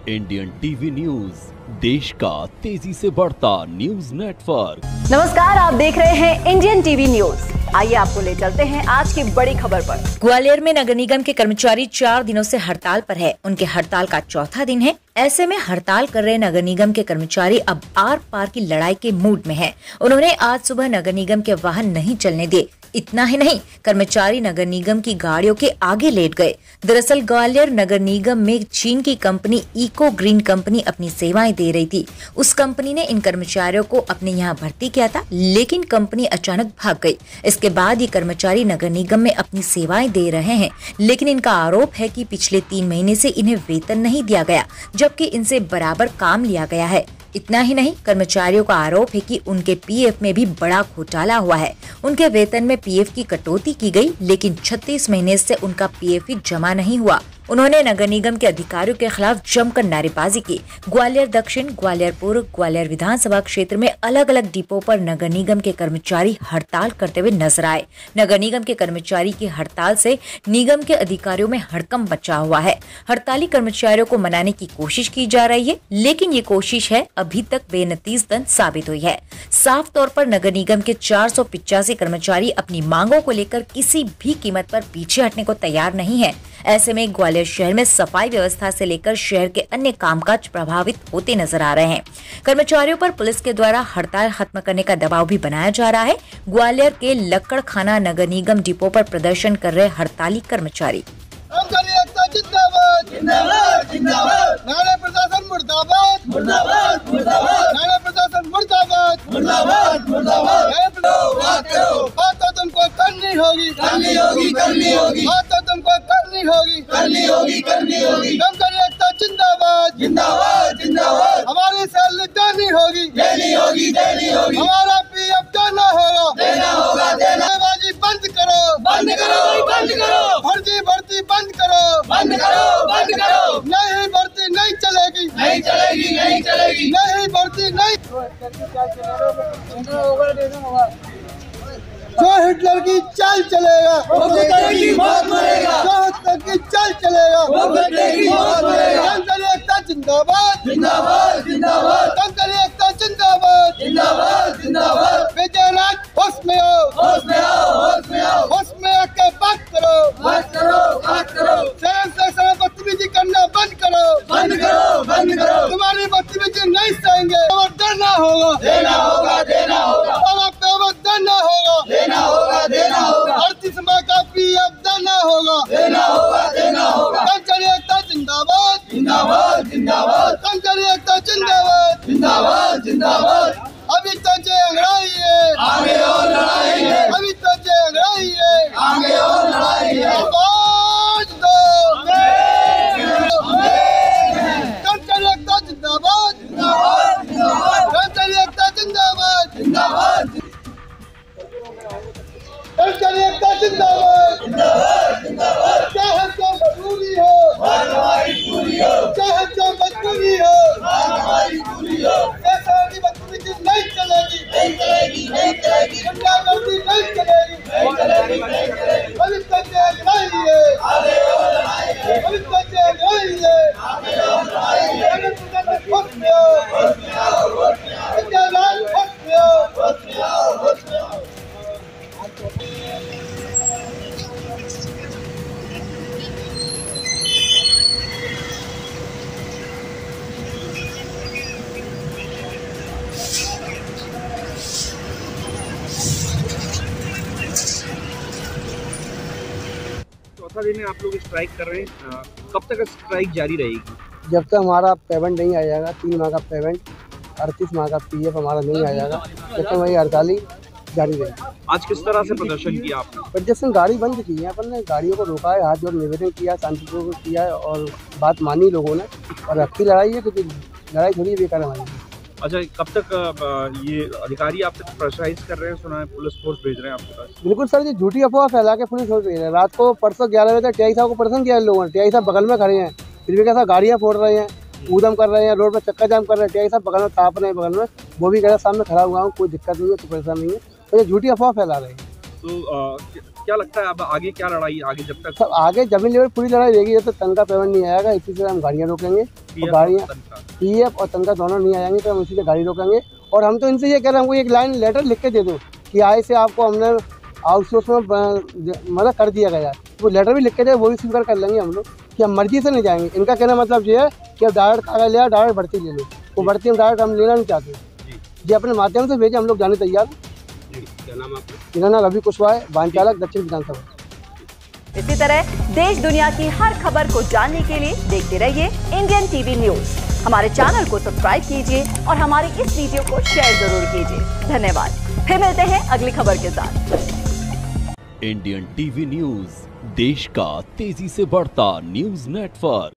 Indian TV news, देश का तेजी से बढ़ता न्यूज नेटवर्क। नमस्कार, आप देख रहे हैं इंडियन टीवी न्यूज। आइए आपको ले चलते हैं आज की बड़ी खबर पर। ग्वालियर में नगर निगम के कर्मचारी 4 दिनों से हड़ताल पर है। उनके हड़ताल का चौथा दिन है। ऐसे में हड़ताल कर रहे नगर निगम के कर्मचारी अब आर पार की लड़ाई के मूड में हैं। उन्होंने आज सुबह नगर निगम के वाहन नहीं चलने दिए। इतना ही नहीं, कर्मचारी नगर निगम की गाड़ियों के आगे लेट गए। दरअसल ग्वालियर नगर निगम में चीन की कंपनी इको ग्रीन कंपनी अपनी सेवाएं दे रही थी। उस कंपनी ने इन कर्मचारियों को अपने यहाँ भर्ती किया था, लेकिन कंपनी अचानक भाग गई। इसके बाद ये कर्मचारी नगर निगम में अपनी सेवाएं दे रहे हैं, लेकिन इनका आरोप है कि पिछले 3 महीने से इन्हें वेतन नहीं दिया गया, जबकि इनसे बराबर काम लिया गया है। इतना ही नहीं, कर्मचारियों का आरोप है कि उनके पीएफ में भी बड़ा घोटाला हुआ है। उनके वेतन में पीएफ की कटौती की गई, लेकिन 36 महीने से उनका पीएफ ही जमा नहीं हुआ। उन्होंने नगर निगम के अधिकारियों के खिलाफ जमकर नारेबाजी की। ग्वालियर दक्षिण, ग्वालियर पूर्व, ग्वालियर विधानसभा क्षेत्र में अलग अलग डिपो पर नगर निगम के कर्मचारी हड़ताल करते हुए नजर आए। नगर निगम के कर्मचारी की हड़ताल से निगम के अधिकारियों में हड़कंप मचा हुआ है। हड़ताली कर्मचारियों को मनाने की कोशिश की जा रही है, लेकिन ये कोशिश है अभी तक बेनतीजा साबित हुई है। साफ तौर पर नगर निगम के 485 कर्मचारी अपनी मांगों को लेकर किसी भी कीमत पर पीछे हटने को तैयार नहीं है। ऐसे में ग्वालियर शहर में सफाई व्यवस्था से लेकर शहर के अन्य कामकाज प्रभावित होते नजर आ रहे हैं। कर्मचारियों पर पुलिस के द्वारा हड़ताल खत्म करने का दबाव भी बनाया जा रहा है। ग्वालियर के लक्कड़ खाना नगर निगम डिपो पर प्रदर्शन कर रहे हड़ताली कर्मचारी। जिंदाबाद जिंदाबाद, नारे प्रशासन मुर्दाबाद मुर्दाबाद मुर्दाबाद, नारे प्रशासन मुर्दाबाद मुर्दाबाद मुर्दाबाद। बात तो तुमको करनी होगी करनी होगी करनी होगी, बात तो तुमको करनी होगी करनी होगी करनी होगी। कर्मचारी एकता जिंदाबाद जिंदाबाद जिंदाबाद, हमारी सैलरी देनी होगी देनी होगी देनी होगी, हमारा पीएफ देना होगा देना होगा देना। बाजी बंद करो बंद करो बंद करो, फर्जी भर्ती बंद करो बंद करो बंद करो। नहीं भर्ती नहीं चलेगी नहीं चलेगी नहीं चलेगी, नहीं भर्ती नहीं। जो हिटलर की चाल चलेगा वो हिटलर की मौत मरेगा, जो हिटलर की चाल चलेगा वो हिटलर की मौत मरेगा। कर्मचारी एकता जिंदाबाद जिंदाबाद जिंदाबाद, कर्मचारी एकता जिंदाबाद जिंदाबाद जिंदाबाद। विजय राज होश में आओ होश में आओ होश में आओ, होश में आके बात करो बात करो बात करो। शहर से शहर बदतमीजी करना बंद करो बंद करो बंद करो। तुम्हारी बदतमीजी नहीं सहेंगे, देना होगा देना होगा देना होगा, हमारा पेमेंट देना होगा देना होगा देना होगा। 38 माह का पीएफ देना होगा देना होगा देना होगा। कर्मचारी एकता जिंदाबाद जिंदाबाद जिंदाबाद, कर्मचारी एकता जिंदाबाद जिंदाबाद जिंदाबाद। अभी तो अंग्रेजी है आगे और लड़ाई है, अभी तो अंग्रेजी है आगे और लड़ाई है। आवाज दो कर्मचारी एकता जिंदाबाद जिंदाबाद जिंदाबाद, कर्मचारी एकता जिंदाबाद जिंदाबाद, कर्मचारी एकता जिंदाबाद जिंदाबाद जिंदाबाद। चाहे जो मजबूरी हो हमारी पूरी हो, चाहे जो मजबूरी हो हमारी पूरी हो। ऐसा की बदतमीजी नहीं चलेगी नहीं चलेगी नहीं चलेगी, गुंडागर्दी नहीं चलेगी नहीं चलेगी नहीं चलेगी। अभी तक लड़ाई है आगे और लड़ाई है, अभी तक लड़ाई है आगे और लड़ाई है। होश में आओ होश में आओ होश में आओ, विजय राज होश में आओ होश में आओ होश में आओ। चौथा दिन आप लोग स्ट्राइक कर रहे हैं, कब तक स्ट्राइक जारी रहेगी? जब तक हमारा पेमेंट नहीं आ जाएगा, 3 माह का पेमेंट, 38 माह का पीएफ हमारा नहीं आ जाएगा, तब तक वही हड़ताली जारी रहेगी। आज किस तरह से प्रदर्शन किया आपने? प्रदर्शन गाड़ी बंद की है, अपन ने गाड़ियों को रोका है, हाथ जोड़ निवेदन किया, शांतिपूर्वक किया है और बात मानी लोगों ने। और अच्छी लड़ाई है, क्योंकि लड़ाई थोड़ी बेकार हमारी। अच्छा, कब तक ये अधिकारी आप तक प्रेशराइज कर रहे हैं? सुना है पुलिस फोर्स भेज रहे हैं आपके पास। बिल्कुल सर, ये झूठी अफवाह फैला के पुलिस फोर्स भेज रहे हैं। रात को परसों 11 बजे तक टीआई साहब को परेशान किया लोगों ने। टीआई साहब बगल में खड़े हैं, फिर भी कैसा गाड़ियाँ फोड़ रहे हैं, ऊधम कर रहे हैं, रोड पर चक्का जाम कर रहे हैं। टीआई साहब बगल में ताप रहे हैं, बगल में वो भी कह सामने खड़ा हुआ हूँ, कोई दिक्कत नहीं है, कोई परेशान नहीं है। तो ये झूठी अफवाह फैला रहे हैं। तो क्या लगता है अब आगे क्या लड़ाई आगे जब तक सब आगे जमीन लेवल पूरी लड़ाई रहेगी, जब तक तनख्वाह पेमेंट नहीं आएगा इसी से हम गाड़ियाँ रोकेंगे। और गाड़ियाँ पीएफ और तनख्वाह दोनों नहीं आएंगे तो हम इसी से गाड़ी रोकेंगे। और हम तो इनसे ये कह रहे हैं, हमको एक लाइन लेटर लिख के दे दो कि आय से आपको हमने आउटसोर्स में मतलब कर दिया गया, वो लेटर भी लिख के दे, वो भी स्वीकार कर लेंगे हम लोग कि हम मर्जी से नहीं जाएंगे। इनका कहना मतलब ये है कि अब डायरेक्ट कागज लिया, डायरेक्ट भर्ती ले लो, वो भर्ती हम डायरेक्ट हम लेना नहीं चाहते। जी अपने माध्यम से भेजे, हम लोग जाने तैयार। क्या नाम है आपका? मेरा नाम रवि कुशवाहा है, वाहन चालक, दक्षिण विधानसभा। इसी तरह देश दुनिया की हर खबर को जानने के लिए देखते रहिए इंडियन टीवी न्यूज। हमारे चैनल को सब्सक्राइब कीजिए और हमारी इस वीडियो को शेयर जरूर कीजिए। धन्यवाद। फिर मिलते हैं अगली खबर के साथ। इंडियन टीवी न्यूज, देश का तेजी से बढ़ता न्यूज नेटवर्क।